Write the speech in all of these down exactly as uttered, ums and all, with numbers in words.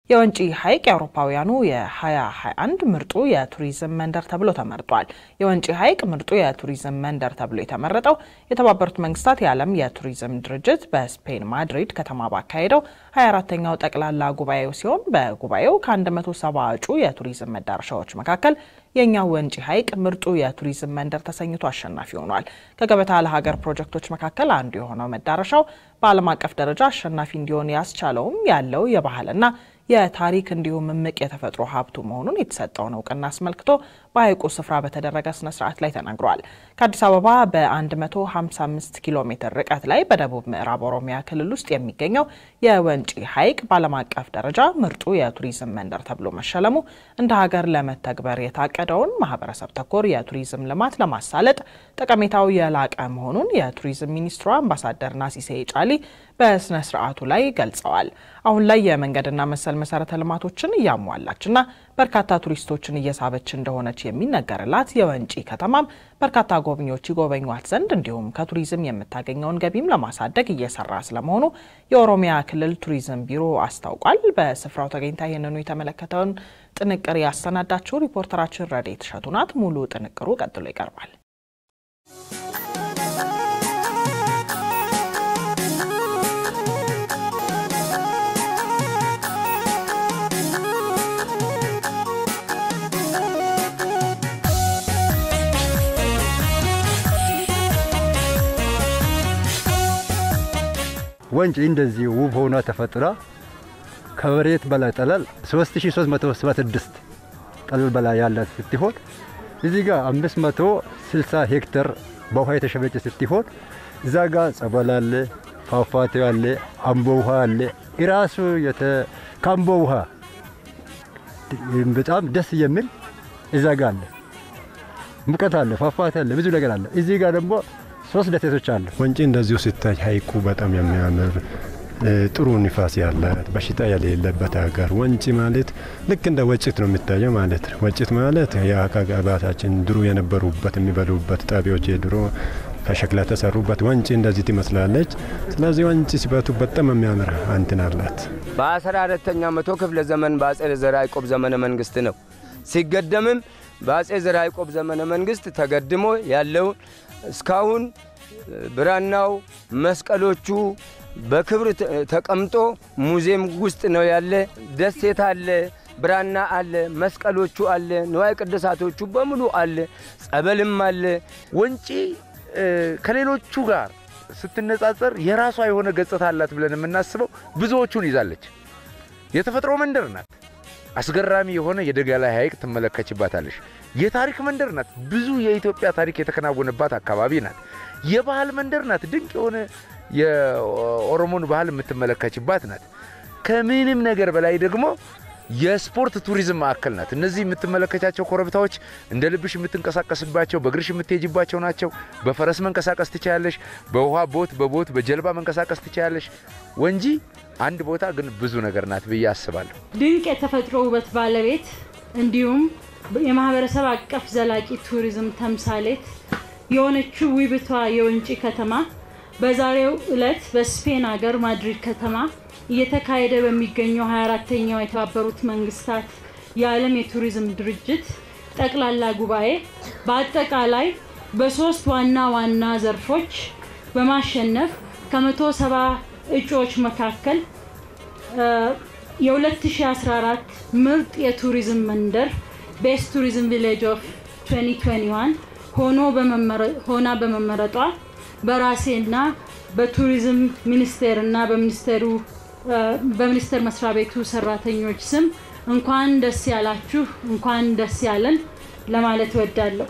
የወንጪ ሐይቅ የአውሮፓውያኑ የ2021 ምርጡ የቱሪዝም መንደር ተብሎ ተመርጧል። የወንጪ ሐይቅ ምርጡ የቱሪዝም መንደር ተብሎ የተመረጠው የተባበሩት መንግስታት የዓለም የቱሪዝም ድርጅት በስፔን ማድሪድ ከተማ ባካሄደው ሃያ አራተኛው ጠቅላላ ጉባኤው ሲሆን በጉባኤው ከ170 እጩ የቱሪዝም መዳረሻዎች መካከል የኛው ወንጪ ሐይቅ ምርጡ የቱሪዝም መንደር ተሰኝቶ አሸናፊ ሆኗል። ከገበታ ለሀገር ፕሮጀክቶች መካከል አንዱ የሆነው መዳረሻው በዓለም አቀፍ ደረጃ አሸናፊ እንዲሆን ያስቻለውም ያለው የባህልና የታሪክ እንዲሁም ምቅ የተፈጥሮ ሀብቱ መሆኑን የተሰጠው ነው ቀና አስመልክቶ በሐይቁ ስፍራ በተደረገ ስነ ስርዓት ላይ ተናግሯል። ከአዲስ አበባ በ155 ኪሎ ሜትር ርቀት ላይ በደቡብ ምዕራብ ኦሮሚያ ክልል ውስጥ የሚገኘው የወንጪ ሐይቅ በዓለም አቀፍ ደረጃ ምርጡ የቱሪዝም መንደር ተብሎ መሸለሙ እንደ ሀገር ለመተግበር የታቀደውን ማህበረሰብ ተኮር የቱሪዝም ልማት ለማሳለጥ ጠቀሜታው የላቀ መሆኑን የቱሪዝም ሚኒስትሯ አምባሳደር ናሲሴ ጫሊ በስነ ስርዓቱ ላይ ገልጸዋል። አሁን ላይ የመንገድና መሰል መሰረተ ልማቶችን እያሟላችና በርካታ ቱሪስቶችን እየሳበች እንደሆነች የሚነገርላት የወንጪ ከተማም በርካታ ጎብኚዎች ይጎበኟት ዘንድ እንዲሁም ከቱሪዝም የምታገኘውን ገቢም ለማሳደግ እየሰራ ስለመሆኑ የኦሮሚያ ክልል ቱሪዝም ቢሮ አስታውቋል። በስፍራው ተገኝታ ይህንኑ የተመለከተውን ጥንቅር ያሰናዳችው ሪፖርተራችን ረዴት እሸቱ ናት። ሙሉ ጥንቅሩ ቀጥሎ ይቀርባል። ወንጪ እንደዚህ ውብ ሆና ተፈጥራ ከመሬት በላይ ጠለል ሶስት ሺህ ሶስት መቶ ሰባ ስድስት ጠለል በላይ ያላት ስትሆን እዚህ ጋር አምስት መቶ ስልሳ ሄክታር በውሃ የተሸፈነች ስትሆን እዛ ጋር ጸበል አለ፣ ፏፏቴ አለ፣ አምቦ ውሃ አለ። እራሱ የካምቦ ውሃ በጣም ደስ የሚል እዛ ጋር አለ። ሙቀት አለ፣ ፏፏቴ አለ፣ ብዙ ነገር አለ። እዚህ ጋር ደግሞ ሶስት ደሴቶች አሉ። ወንጪ እንደዚሁ ሲታይ ሐይቁ በጣም የሚያምር ጥሩ ንፋስ ያላት በሽታ የሌለበት ሀገር። ወንጪ ማለት ልክ እንደ ወጭት ነው የሚታየው ማለት ነው። ወጭት ማለት የአካባቢያችን ድሮ የነበሩበት የሚበሉበት ጣቢያዎች የድሮ ከሸክላ ተሰሩበት ወንጪ እንደዚህ ትመስላለች። ስለዚህ ወንጪ ሲባቱ በጣም የሚያምር አንተን አላት። በአስራ አራተኛው መቶ ክፍለ ዘመን በአጼ ዘርዓ ያዕቆብ ዘመነ መንግስት ነው ሲገደምም በአጼ ዘርዓ ያዕቆብ ዘመነ መንግስት ተገድሞ ያለው እስካሁን ብራናው መስቀሎቹ በክብር ተቀምጦ ሙዚየም ውስጥ ነው ያለ። ደሴት አለ፣ ብራና አለ፣ መስቀሎቹ አለ፣ ንዋየ ቅድሳቶቹ በሙሉ አለ፣ ጸበልም አለ። ወንጪ ከሌሎቹ ጋር ስትነጻጸር የራሷ የሆነ ገጽታ አላት ብለን የምናስበው ብዙዎቹን ይዛለች። የተፈጥሮ መንደር ናት። አስገራሚ የሆነ የደጋ ላይ ሐይቅ ትመለከችባታለሽ። የታሪክ መንደር ናት። ብዙ የኢትዮጵያ ታሪክ የተከናወነባት አካባቢ ናት። የባህል መንደር ናት። ድንቅ የሆነ የኦሮሞን ባህል የምትመለከችባት ናት። ከምንም ነገር በላይ ደግሞ የስፖርት ቱሪዝም ማዕከል ናት። እነዚህ የምትመለከቻቸው ኮረብታዎች እንደ ልብሽ የምትንቀሳቀስባቸው በእግርሽ የምትሄጂባቸው ናቸው። በፈረስ መንቀሳቀስ ትችያለሽ፣ በውሃ ቦት በቦት በጀልባ መንቀሳቀስ ትችያለሽ። ወንጂ አንድ ቦታ ግን ብዙ ነገር ናት ብዬ አስባለሁ። ድንቅ የተፈጥሮ ውበት ባለቤት እንዲሁም የማህበረሰብ አቀፍ ዘላቂ ቱሪዝም ተምሳሌት የሆነችው ውብቷ የወንጪ ከተማ በዛሬው ዕለት በስፔን ሀገር ማድሪድ ከተማ እየተካሄደ በሚገኘው ሃያ አራተኛው የተባበሩት መንግስታት የዓለም የቱሪዝም ድርጅት ጠቅላላ ጉባኤ በአጠቃላይ በሶስት ዋና ዋና ዘርፎች በማሸነፍ ከመቶ ሰባ እጩዎች መካከል የ2014 ምርጥ የቱሪዝም መንደር ቤስት ቱሪዝም ቪሌጅ ኦፍ twenty twenty-one ሆኖ በመመረጥ ሆና በመመረጧ በራሴና በቱሪዝም ሚኒስቴርና በሚኒስቴሩ በሚኒስቴር መስሪያ ቤቱ ሰራተኞች ስም እንኳን ደስ ያላችሁ እንኳን ደስ ያለን ለማለት እወዳለሁ።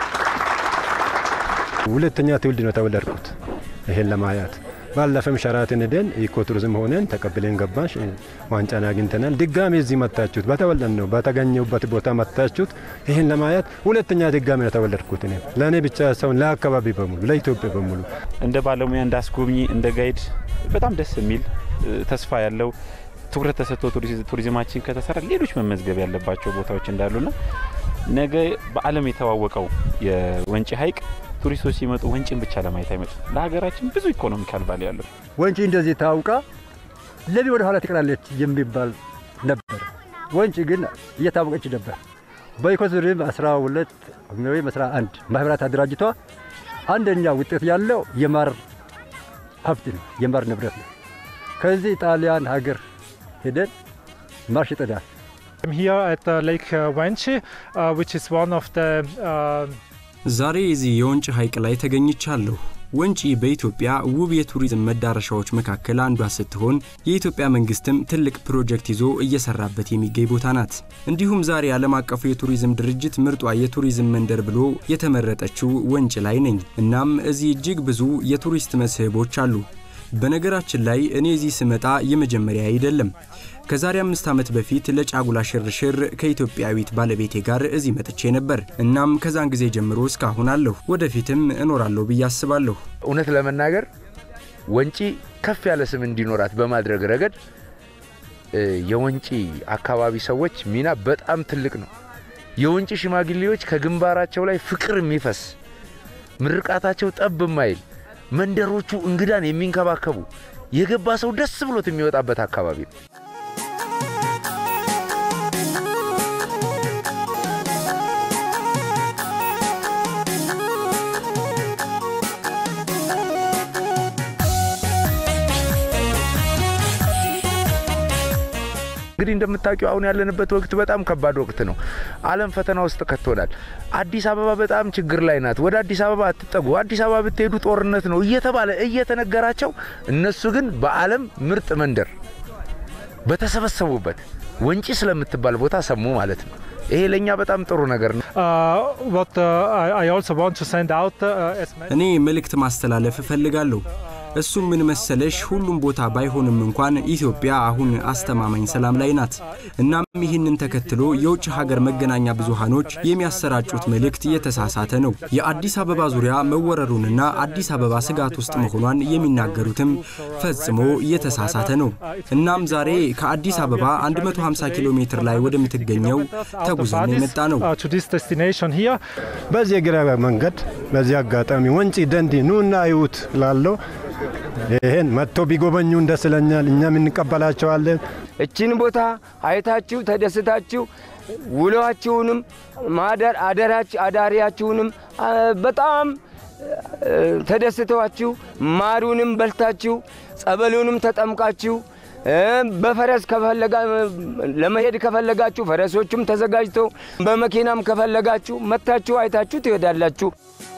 ሁለተኛ ትውልድ ነው ተወለድኩት ይሄን ለማያት ባለፈም ሸራተን ደን ኢኮ ቱሪዝም ሆነን ተቀበለን ገባሽ ዋንጫና አግኝተናል። ድጋሜ እዚህ መጣችሁት በተወለድ ነው በተገኘውበት ቦታ መጣችሁት ይሄን ለማያት ሁለተኛ ድጋሜ ነው ተወለድኩት። እኔ ለኔ ብቻ ሰው ለአካባቢ በሙሉ ለኢትዮጵያ በሙሉ እንደ ባለሙያ እንዳስጎብኚ እንደ ጋይድ በጣም ደስ የሚል ተስፋ ያለው ትኩረት ተሰጥቶ ቱሪዝማችን ከተሰራ ሌሎች መመዝገብ ያለባቸው ቦታዎች እንዳሉና ነገ በዓለም የተዋወቀው የወንጪ ሐይቅ ቱሪስቶች ሲመጡ ወንጪን ብቻ ለማየት አይመጡ ለሀገራችን ብዙ ኢኮኖሚካል ቫልዩ ያለው ወንጪ እንደዚህ ታውቃ ለምን ወደ ኋላ ትቀራለች የሚባል ነበር። ወንጪ ግን እየታወቀች ነበር። በኢኮዙሪም አስራ ሁለት ወይም አስራ አንድ ማህበራት አደራጅቷ አንደኛ ውጤት ያለው የማር ሀብት ነው፣ የማር ንብረት ነው። ከዚህ ጣሊያን ሀገር ሄደን ማር ሽጠናል። I'm here at uh, Lake uh, Wenche, uh, which is one of the uh... ዛሬ እዚህ የወንጪ ሐይቅ ላይ ተገኝቻለሁ። ወንጪ በኢትዮጵያ ውብ የቱሪዝም መዳረሻዎች መካከል አንዷ ስትሆን የኢትዮጵያ መንግስትም ትልቅ ፕሮጀክት ይዞ እየሰራበት የሚገኝ ቦታ ናት። እንዲሁም ዛሬ ዓለም አቀፉ የቱሪዝም ድርጅት ምርጧ የቱሪዝም መንደር ብሎ የተመረጠችው ወንጪ ላይ ነኝ። እናም እዚህ እጅግ ብዙ የቱሪስት መስህቦች አሉ። በነገራችን ላይ እኔ እዚህ ስመጣ የመጀመሪያ አይደለም። ከዛሬ አምስት ዓመት በፊት ለጫጉላ ሽርሽር ከኢትዮጵያዊት ባለቤቴ ጋር እዚህ መጥቼ ነበር። እናም ከዛን ጊዜ ጀምሮ እስካሁን አለሁ፣ ወደፊትም እኖራለሁ ብዬ አስባለሁ። እውነት ለመናገር ወንጪ ከፍ ያለ ስም እንዲኖራት በማድረግ ረገድ የወንጪ አካባቢ ሰዎች ሚና በጣም ትልቅ ነው። የወንጪ ሽማግሌዎች ከግንባራቸው ላይ ፍቅር የሚፈስ ምርቃታቸው ጠብ የማይል መንደሮቹ እንግዳን የሚንከባከቡ የገባ ሰው ደስ ብሎት የሚወጣበት አካባቢ ነው። እንግዲህ እንደምታውቁው አሁን ያለንበት ወቅት በጣም ከባድ ወቅት ነው። ዓለም ፈተና ውስጥ ከተወናል። አዲስ አበባ በጣም ችግር ላይ ናት። ወደ አዲስ አበባ አትጠጉ፣ አዲስ አበባ ብትሄዱ ጦርነት ነው እየተባለ እየተነገራቸው እነሱ ግን በዓለም ምርጥ መንደር በተሰበሰቡበት ወንጪ ስለምትባል ቦታ ሰሙ ማለት ነው። ይሄ ለኛ በጣም ጥሩ ነገር ነው። what uh, I also want to send out uh, እኔ መልእክት ማስተላለፍ እፈልጋለሁ። እሱ ምን መሰለሽ ሁሉም ቦታ ባይሆንም እንኳን ኢትዮጵያ አሁን አስተማማኝ ሰላም ላይ ናት። እናም ይህንን ተከትሎ የውጭ ሀገር መገናኛ ብዙሃኖች የሚያሰራጩት መልእክት የተሳሳተ ነው። የአዲስ አበባ ዙሪያ መወረሩንና አዲስ አበባ ስጋት ውስጥ መሆኗን የሚናገሩትም ፈጽሞ የተሳሳተ ነው። እናም ዛሬ ከአዲስ አበባ one hundred fifty ኪሎ ሜትር ላይ ወደምትገኘው ተጉዘን የመጣ ነው። በዚህ ግራ መንገድ በዚህ አጋጣሚ ወንጪ ደንዲ ኑና አይውት ላለው ይሄን መጥቶ ቢጎበኙ እንደስለኛል። እኛም እንቀበላቸዋለን። እቺን ቦታ አይታችሁ ተደስታችሁ ውሏችሁንም ማደር አደራችሁ አዳሪያችሁንም በጣም ተደስታችሁ ማሩንም በልታችሁ ጸበሉንም ተጠምቃችሁ በፈረስ ከፈለጋ ለመሄድ ከፈለጋችሁ ፈረሶቹም ተዘጋጅተው በመኪናም ከፈለጋችሁ መታችሁ አይታችሁ ትሄዳላችሁ።